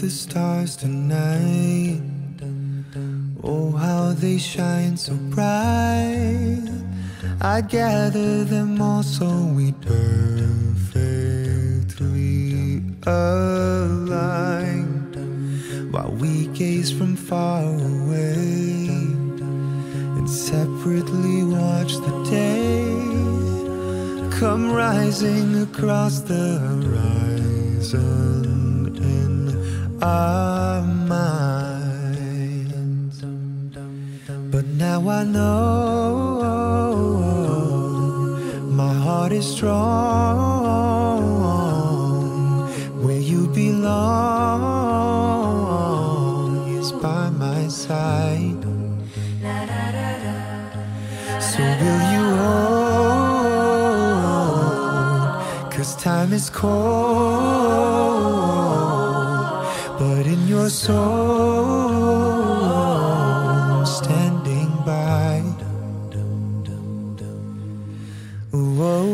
the stars tonight. Oh, how they shine so bright. I'd gather them all so we'd perfectly align, while we gaze from far away and separately watch the day come rising across the horizon in our minds. But now I know my heart is strong. Where you belong is by my side. So will you hold? 'Cause time is cold, but in your soul, standing by. Whoa,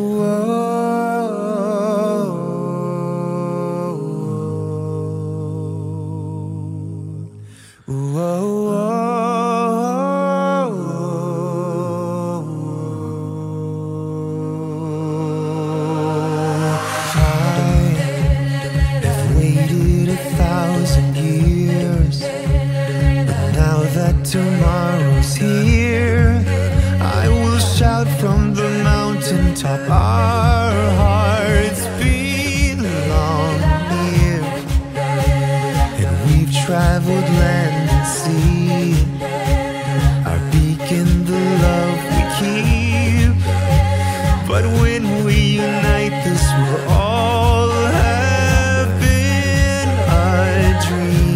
tomorrow's here. I will shout from the mountaintop, our hearts belong here. And we've traveled land and sea, our beacon, the love we keep. But when we unite, this will all have been a dream.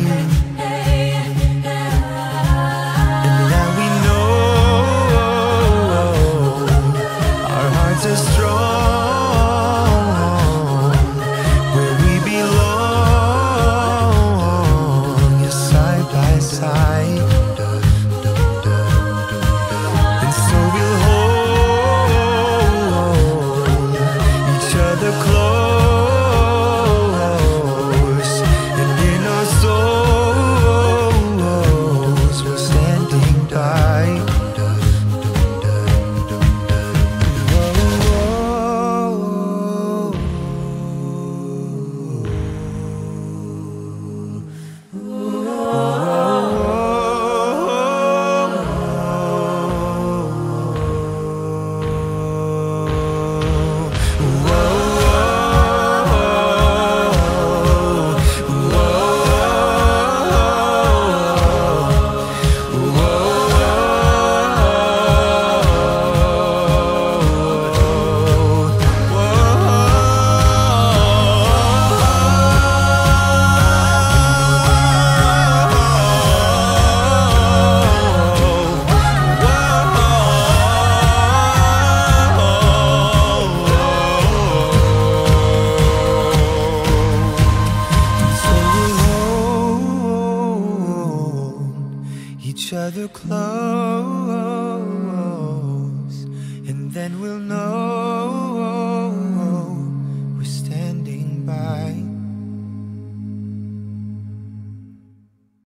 Each other close, and then we'll know we're standing by.